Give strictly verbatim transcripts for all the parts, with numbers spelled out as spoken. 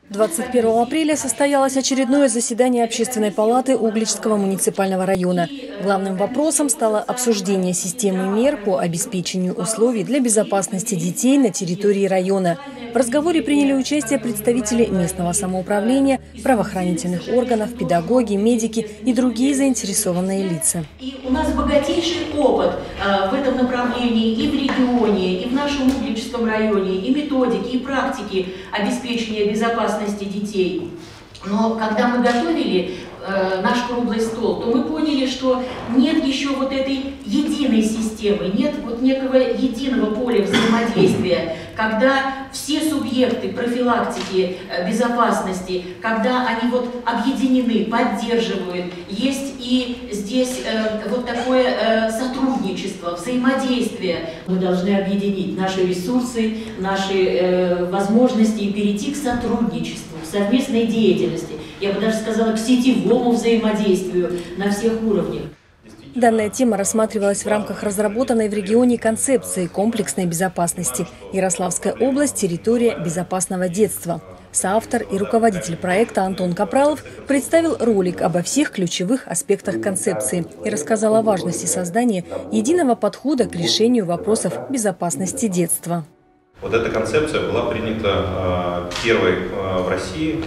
двадцать первого апреля состоялось очередное заседание Общественной палаты Угличского муниципального района. Главным вопросом стало обсуждение системы мер по обеспечению условий для безопасности детей на территории района. В разговоре приняли участие представители местного самоуправления, правоохранительных органов, педагоги, медики и другие заинтересованные лица. И у нас богатейший опыт э, в этом направлении и в регионе, и в нашем Угличском районе, и методики, и практики обеспечения безопасности детей. Но когда мы готовили э, наш круглый стол, то мы поняли, что нет еще вот этой единой системы, нет вот некого единого поля взаимодействия, когда все субъекты профилактики э, безопасности, когда они вот объединены, поддерживают, есть и здесь э, вот такое э, сотрудничество, взаимодействие. Мы должны объединить наши ресурсы, наши э, возможности и перейти к сотрудничеству, к совместной деятельности. Я бы даже сказала, к сетевому взаимодействию на всех уровнях. Данная тема рассматривалась в рамках разработанной в регионе концепции комплексной безопасности. Ярославская область – территория безопасного детства. Соавтор и руководитель проекта Антон Капралов представил ролик обо всех ключевых аспектах концепции и рассказал о важности создания единого подхода к решению вопросов безопасности детства. Вот эта концепция была принята первой в России.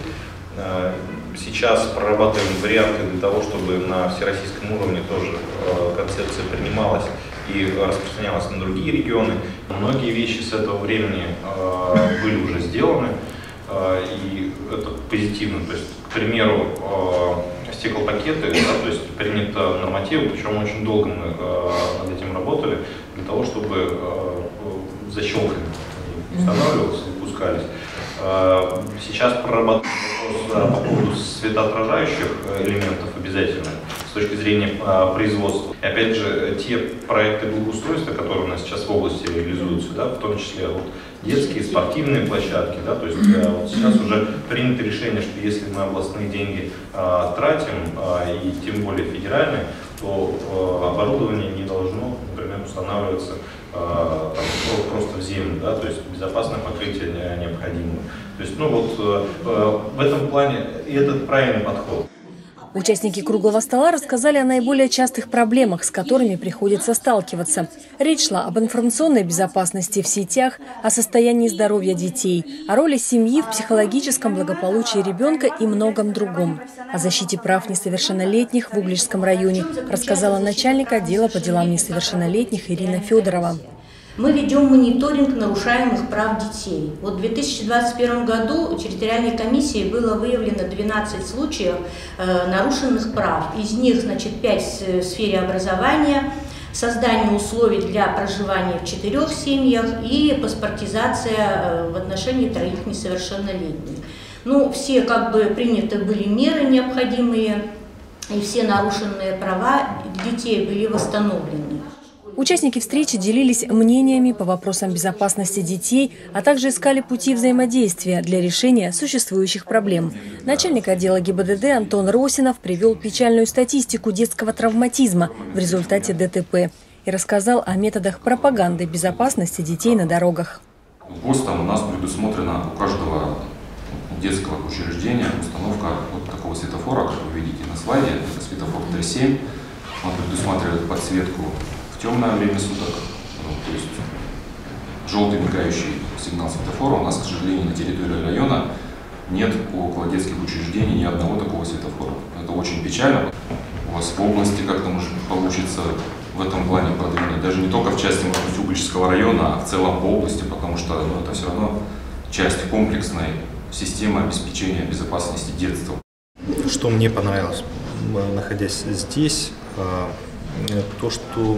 Сейчас прорабатываем варианты для того, чтобы на всероссийском уровне тоже концепция принималась и распространялась на другие регионы. Многие вещи с этого времени были уже сделаны, и это позитивно. То есть, к примеру, стеклопакеты, да, то есть принято нормативы, причем очень долго мы над этим работали, для того, чтобы защелками устанавливались, выпускались. Сейчас прорабатываем вопрос по поводу светоотражающих элементов обязательно с точки зрения производства. И опять же, те проекты благоустройства, которые у нас сейчас в области реализуются, да, в том числе вот, детские, спортивные площадки, да, то есть вот сейчас уже принято решение, что если мы областные деньги а, тратим, а, и тем более федеральные, то а, оборудование не должно, например, устанавливаться а, там, просто в землю, да, то есть безопасное покрытие необходимо. То есть, ну вот а, в этом плане и этот правильный подход. Участники круглого стола рассказали о наиболее частых проблемах, с которыми приходится сталкиваться. Речь шла об информационной безопасности в сетях, о состоянии здоровья детей, о роли семьи в психологическом благополучии ребенка и многом другом. О защите прав несовершеннолетних в Угличском районе рассказала начальник отдела по делам несовершеннолетних Ирина Федорова. Мы ведем мониторинг нарушаемых прав детей. Вот в две тысячи двадцать первом году территориальной комиссией было выявлено двенадцать случаев э, нарушенных прав. Из них, значит, пять в сфере образования, создание условий для проживания в четырех семьях и паспортизация э, в отношении троих несовершеннолетних. Ну, все как бы приняты были меры необходимые, и все нарушенные права детей были восстановлены. Участники встречи делились мнениями по вопросам безопасности детей, а также искали пути взаимодействия для решения существующих проблем. Начальник отдела ГИБДД Антон Росинов привел печальную статистику детского травматизма в результате ДТП и рассказал о методах пропаганды безопасности детей на дорогах. ГОСТом у нас предусмотрена у каждого детского учреждения установка вот такого светофора, как вы видите на слайде, это светофор Т семь. Он предусматривает подсветку в темное время суток, ну, то есть желтый мигающий сигнал светофора. У нас, к сожалению, на территории района нет около детских учреждений ни одного такого светофора. Это очень печально. У вас в области как-то может получиться в этом плане продвинуть, даже не только в части, может быть, Угличского района, а в целом по области, потому что ну, это все равно часть комплексной системы обеспечения безопасности детства. Что мне понравилось, находясь здесь, то, что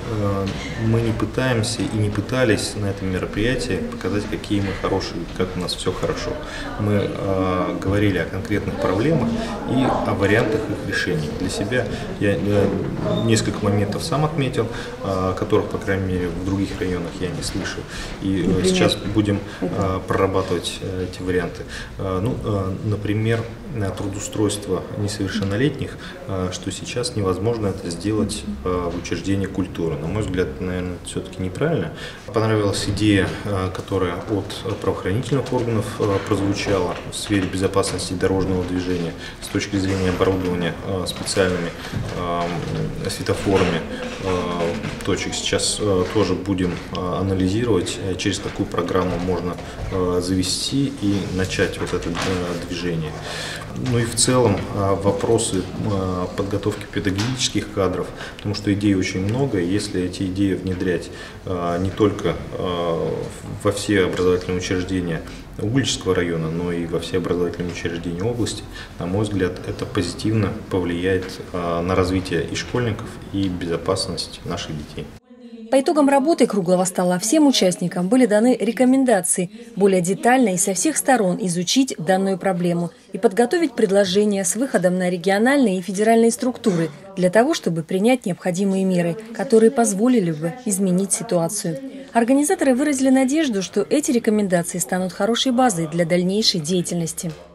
мы не пытаемся и не пытались на этом мероприятии показать, какие мы хорошие, как у нас все хорошо. Мы э, говорили о конкретных проблемах и о вариантах их решения. Для себя я, я несколько моментов сам отметил, э, которых, по крайней мере, в других районах я не слышу. И э, сейчас будем э, прорабатывать э, эти варианты. Э, ну, э, например, трудоустройство несовершеннолетних, э, что сейчас невозможно это сделать э, в учреждении культуры. На мой взгляд, наверное, это все-таки неправильно. Понравилась идея, которая от правоохранительных органов прозвучала в сфере безопасности дорожного движения с точки зрения оборудования специальными светофорами точек. Сейчас тоже будем анализировать, через какую программу можно завести и начать вот это движение. Ну и в целом вопросы подготовки педагогических кадров, потому что идей очень много. Если эти идеи внедрять не только во все образовательные учреждения Угличского района, но и во все образовательные учреждения области, на мой взгляд, это позитивно повлияет на развитие и школьников, и безопасность наших детей. По итогам работы круглого стола всем участникам были даны рекомендации более детально и со всех сторон изучить данную проблему и подготовить предложения с выходом на региональные и федеральные структуры для того, чтобы принять необходимые меры, которые позволили бы изменить ситуацию. Организаторы выразили надежду, что эти рекомендации станут хорошей базой для дальнейшей деятельности.